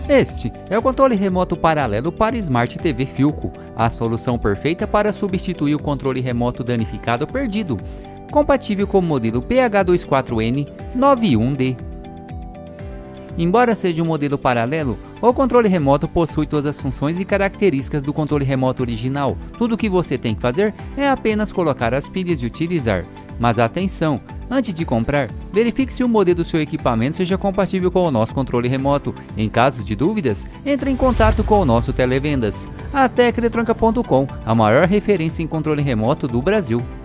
Este é o controle remoto paralelo para Smart TV Philco, a solução perfeita para substituir o controle remoto danificado ou perdido, compatível com o modelo PH24N91D. Embora seja um modelo paralelo, o controle remoto possui todas as funções e características do controle remoto original. Tudo o que você tem que fazer é apenas colocar as pilhas e utilizar. Mas atenção! Antes de comprar, verifique se o modelo do seu equipamento seja compatível com o nosso controle remoto. Em caso de dúvidas, entre em contato com o nosso televendas. A Tecnoeletrônica.com, a maior referência em controle remoto do Brasil.